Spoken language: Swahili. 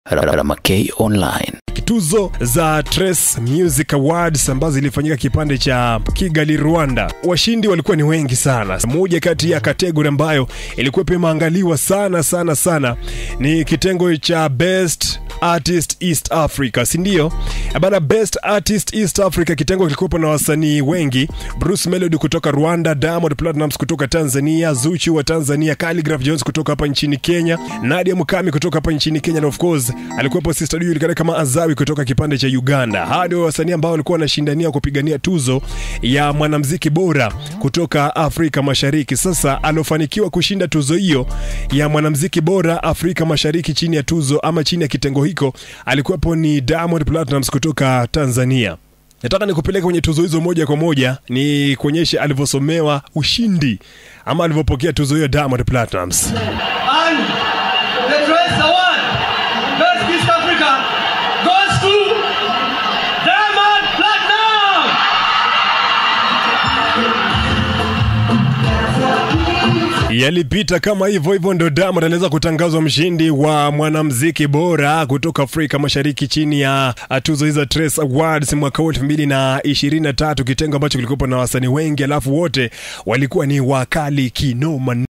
Ramakei Online. Tuzo za Trace Music Awards ambazo zilifanyika kipande cha Kigali, Rwanda. Washindi walikuwa ni wengi sana. Moja kati ya kategori ambayo ilikuwa pia imeangaliwa sana ni kitengo cha Best Artist East Africa, si ndio? Bana, Best Artist East Africa kitengo kilikuwa na wasanii wengi. Bruce Melody kutoka Rwanda, Diamond Platnumz kutoka Tanzania, Zuchu wa Tanzania, Khaligraph Jones kutoka hapa nchini Kenya, Nadia Mukami kutoka hapa nchini Kenya, na of course alikuwepo Sister Du yulikana kama Azawi kutoka kipande cha Uganda. Hadi wasanii ambao walikuwa wanashindania kupigania tuzo ya mwanamuziki bora kutoka Afrika Mashariki. Sasa alofanikiwa kushinda tuzo hiyo ya mwanamuziki bora Afrika Mashariki chini ya tuzo ama chini ya kitengo hiko alikuwepo ni Diamond Platnumz kutoka Tanzania. Nataka nikupeleke kwenye tuzo hizo moja kwa moja, ni kuonyesha alivyosomewa ushindi ama alivyopokea tuzo hiyo Diamond Platnumz. And the Trace Award Best East Africa goes to Diamond Platnumz. Yalipita kama hivyo ndo Diamond aliweza kutangazwa mshindi wa mwanamuziki bora kutoka Afrika Mashariki chini ya tuzo hizo Trace Awards mwaka 2023, kitengo ambacho kilikuwa na wasanii wengi alafu wote walikuwa ni wakali kinoma.